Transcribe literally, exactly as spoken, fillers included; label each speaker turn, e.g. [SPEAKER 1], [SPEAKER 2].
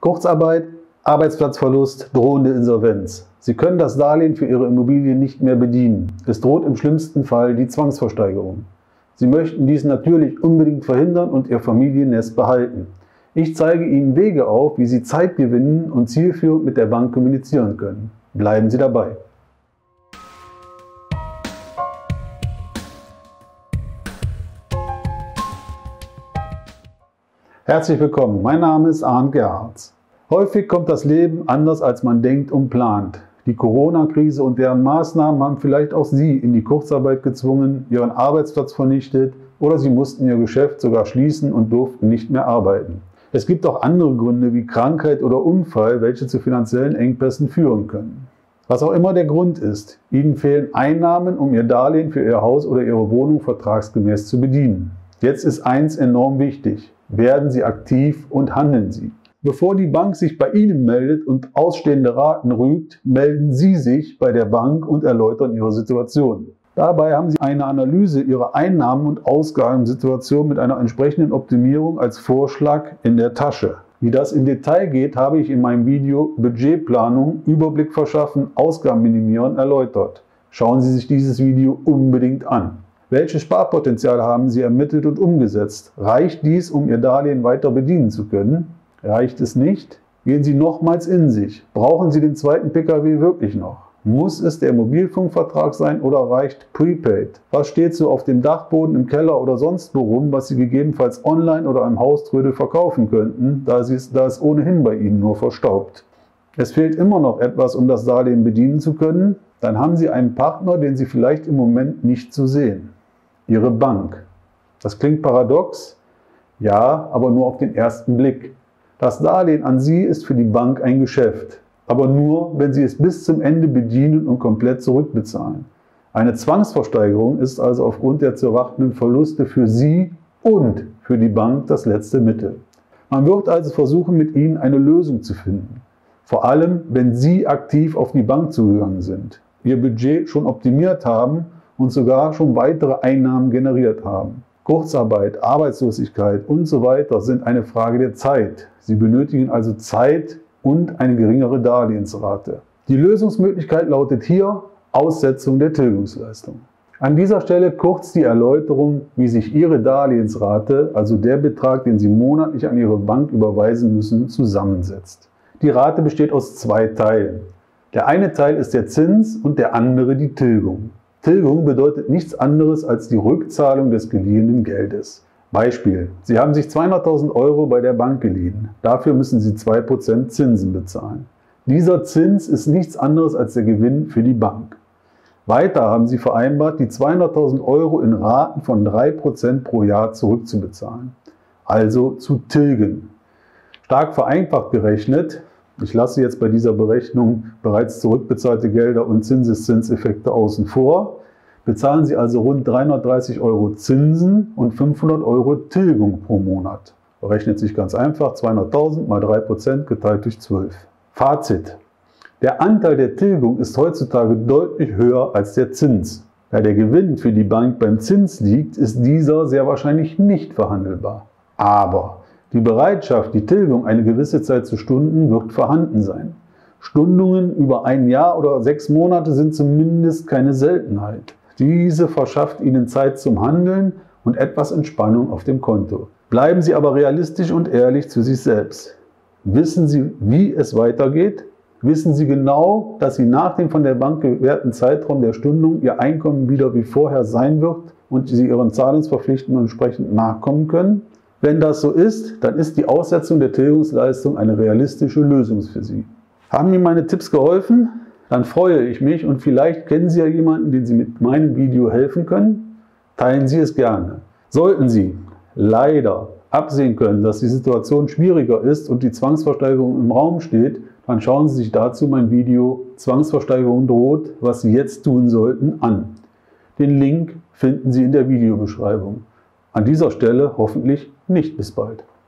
[SPEAKER 1] Kurzarbeit, Arbeitsplatzverlust, drohende Insolvenz. Sie können das Darlehen für Ihre Immobilie nicht mehr bedienen. Es droht im schlimmsten Fall die Zwangsversteigerung. Sie möchten dies natürlich unbedingt verhindern und Ihr Familiennest behalten. Ich zeige Ihnen Wege auf, wie Sie Zeit gewinnen und zielführend mit der Bank kommunizieren können. Bleiben Sie dabei. Herzlich willkommen, mein Name ist Arndt Gerhards. Häufig kommt das Leben anders, als man denkt und plant. Die Corona-Krise und deren Maßnahmen haben vielleicht auch Sie in die Kurzarbeit gezwungen, Ihren Arbeitsplatz vernichtet oder Sie mussten Ihr Geschäft sogar schließen und durften nicht mehr arbeiten. Es gibt auch andere Gründe wie Krankheit oder Unfall, welche zu finanziellen Engpässen führen können. Was auch immer der Grund ist, Ihnen fehlen Einnahmen, um Ihr Darlehen für Ihr Haus oder Ihre Wohnung vertragsgemäß zu bedienen. Jetzt ist eins enorm wichtig: Werden Sie aktiv und handeln Sie. Bevor die Bank sich bei Ihnen meldet und ausstehende Raten rügt, melden Sie sich bei der Bank und erläutern Ihre Situation. Dabei haben Sie eine Analyse Ihrer Einnahmen- und Ausgabensituation mit einer entsprechenden Optimierung als Vorschlag in der Tasche. Wie das im Detail geht, habe ich in meinem Video Budgetplanung, Überblick verschaffen, Ausgaben minimieren erläutert. Schauen Sie sich dieses Video unbedingt an. Welches Sparpotenzial haben Sie ermittelt und umgesetzt? Reicht dies, um Ihr Darlehen weiter bedienen zu können? Reicht es nicht? Gehen Sie nochmals in sich. Brauchen Sie den zweiten P K W wirklich noch? Muss es der Mobilfunkvertrag sein oder reicht Prepaid? Was steht so auf dem Dachboden, im Keller oder sonst wo rum, was Sie gegebenenfalls online oder im Hauströdel verkaufen könnten, da, Sie es, da es ohnehin bei Ihnen nur verstaubt? Es fehlt immer noch etwas, um das Darlehen bedienen zu können. Dann haben Sie einen Partner, den Sie vielleicht im Moment nicht so sehen. Ihre Bank. Das klingt paradox, ja, aber nur auf den ersten Blick. Das Darlehen an Sie ist für die Bank ein Geschäft, aber nur, wenn Sie es bis zum Ende bedienen und komplett zurückbezahlen. Eine Zwangsversteigerung ist also aufgrund der zu erwartenden Verluste für Sie und für die Bank das letzte Mittel. Man wird also versuchen, mit Ihnen eine Lösung zu finden. Vor allem, wenn Sie aktiv auf die Bank zugegangen sind, Ihr Budget schon optimiert haben und sogar schon weitere Einnahmen generiert haben. Kurzarbeit, Arbeitslosigkeit und so weiter sind eine Frage der Zeit. Sie benötigen also Zeit und eine geringere Darlehensrate. Die Lösungsmöglichkeit lautet hier Aussetzung der Tilgungsleistung. An dieser Stelle kurz die Erläuterung, wie sich Ihre Darlehensrate, also der Betrag, den Sie monatlich an Ihre Bank überweisen müssen, zusammensetzt. Die Rate besteht aus zwei Teilen. Der eine Teil ist der Zins und der andere die Tilgung. Tilgung bedeutet nichts anderes als die Rückzahlung des geliehenen Geldes. Beispiel: Sie haben sich zweihunderttausend Euro bei der Bank geliehen. Dafür müssen Sie zwei Prozent Zinsen bezahlen. Dieser Zins ist nichts anderes als der Gewinn für die Bank. Weiter haben Sie vereinbart, die zweihunderttausend Euro in Raten von drei Prozent pro Jahr zurückzubezahlen. Also zu tilgen. Stark vereinfacht gerechnet, ich lasse jetzt bei dieser Berechnung bereits zurückbezahlte Gelder und Zinseszinseffekte außen vor, bezahlen Sie also rund dreihundertdreißig Euro Zinsen und fünfhundert Euro Tilgung pro Monat. Berechnet sich ganz einfach: zweihunderttausend mal drei Prozent geteilt durch zwölf. Fazit: Der Anteil der Tilgung ist heutzutage deutlich höher als der Zins. Da der Gewinn für die Bank beim Zins liegt, ist dieser sehr wahrscheinlich nicht verhandelbar. Aber die Bereitschaft, die Tilgung eine gewisse Zeit zu stunden, wird vorhanden sein. Stundungen über ein Jahr oder sechs Monate sind zumindest keine Seltenheit. Diese verschafft Ihnen Zeit zum Handeln und etwas Entspannung auf dem Konto. Bleiben Sie aber realistisch und ehrlich zu sich selbst. Wissen Sie, wie es weitergeht? Wissen Sie genau, dass Sie nach dem von der Bank gewährten Zeitraum der Stundung Ihr Einkommen wieder wie vorher sein wird und Sie Ihren Zahlungsverpflichtungen entsprechend nachkommen können? Wenn das so ist, dann ist die Aussetzung der Tilgungsleistung eine realistische Lösung für Sie. Haben Ihnen meine Tipps geholfen? Dann freue ich mich, und vielleicht kennen Sie ja jemanden, den Sie mit meinem Video helfen können. Teilen Sie es gerne. Sollten Sie leider absehen können, dass die Situation schwieriger ist und die Zwangsversteigerung im Raum steht, dann schauen Sie sich dazu mein Video Zwangsversteigerung droht, was Sie jetzt tun sollten, an. Den Link finden Sie in der Videobeschreibung. An dieser Stelle hoffentlich nicht bis bald.